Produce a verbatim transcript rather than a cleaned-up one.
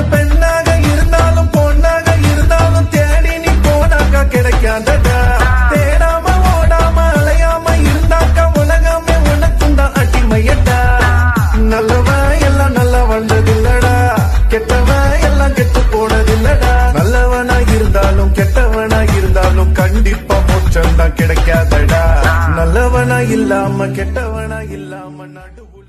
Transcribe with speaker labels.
Speaker 1: பெண்ணாக இருந்தாலும் பொண்ணாக இருந்தாலும் தேடி நீ போனாக்கா கிடைக்காதடா. தேடாம ஓடாம அலையாம இருந்தாக்கா உலகமே உனக்கும் தான் அடிமையடா. நல்லவன் எல்லாம் நல்லா வாழ்ந்ததில்லடா, கெட்டவன் எல்லாம் கெட்டு போனதில்லடா. நல்லவனா இருந்தாலும் கெட்டவனா இருந்தாலும் கண்டிப்பா மோட்சம் தான் கிடைக்காதடா. நல்லவனா இல்லாம கெட்டவனா இல்லாம நடுவு